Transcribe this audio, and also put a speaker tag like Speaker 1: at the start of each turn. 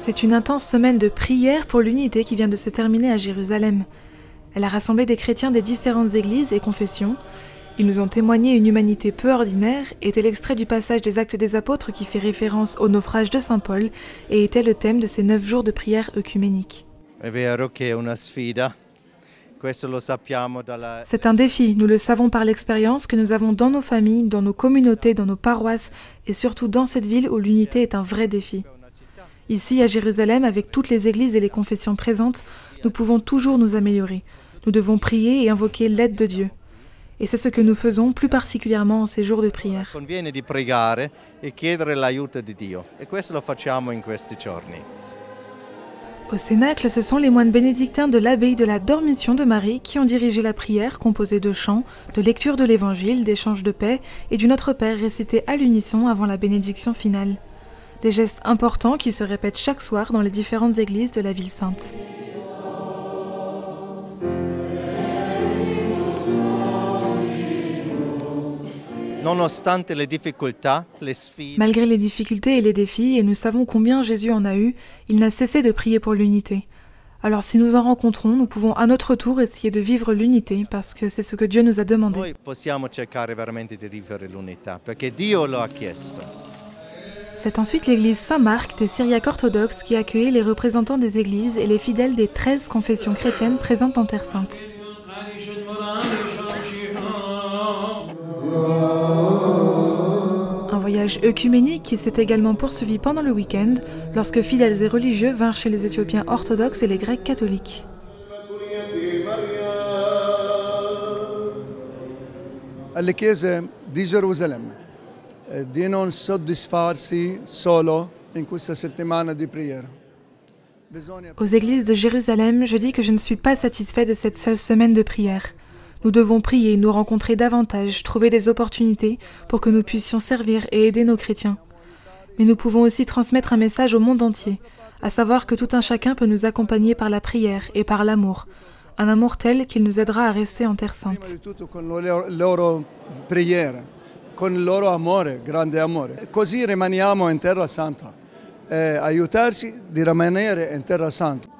Speaker 1: C'est une intense semaine de prière pour l'unité qui vient de se terminer à Jérusalem. Elle a rassemblé des chrétiens des différentes églises et confessions. Ils nous ont témoigné une humanité peu ordinaire, était l'extrait du passage des Actes des Apôtres qui fait référence au naufrage de Saint Paul et était le thème de ces 9 jours de prière œcuménique. C'est un défi, nous le savons par l'expérience que nous avons dans nos familles, dans nos communautés, dans nos paroisses et surtout dans cette ville où l'unité est un vrai défi. Ici, à Jérusalem, avec toutes les églises et les confessions présentes, nous pouvons toujours nous améliorer. Nous devons prier et invoquer l'aide de Dieu. Et c'est ce que nous faisons plus particulièrement en ces jours de prière. Au Cénacle, ce sont les moines bénédictins de l'abbaye de la Dormition de Marie qui ont dirigé la prière composée de chants, de lecture de l'Évangile, d'échanges de paix et du Notre Père récité à l'unisson avant la bénédiction finale. Des gestes importants qui se répètent chaque soir dans les différentes églises de la ville sainte. Malgré les difficultés et les défis, et nous savons combien Jésus en a eu, il n'a cessé de prier pour l'unité. Alors si nous en rencontrons, nous pouvons à notre tour essayer de vivre l'unité, parce que c'est ce que Dieu nous a demandé. C'est ensuite l'église Saint-Marc des Syriaques orthodoxes qui a accueilli les représentants des églises et les fidèles des 13 confessions chrétiennes présentes en Terre Sainte. Un voyage œcuménique qui s'est également poursuivi pendant le week-end, lorsque fidèles et religieux vinrent chez les Éthiopiens orthodoxes et les Grecs catholiques.
Speaker 2: Alle chiese di Gerusalemme di non soddisfarsi solo in questa settimana di preghiera.
Speaker 1: Aux églises de Jérusalem, je dis que je ne suis pas satisfait de cette seule semaine de prière. Nous devons prier, nous rencontrer davantage, trouver des opportunités pour que nous puissions servir et aider nos chrétiens. Mais nous pouvons aussi transmettre un message au monde entier, à savoir que tout un chacun peut nous accompagner par la prière et par l'amour, un amour tel qu'il nous aidera à rester en Terre Sainte.
Speaker 2: Con il loro amore, grande amore. Così rimaniamo in Terra Santa, aiutarci di rimanere in Terra Santa.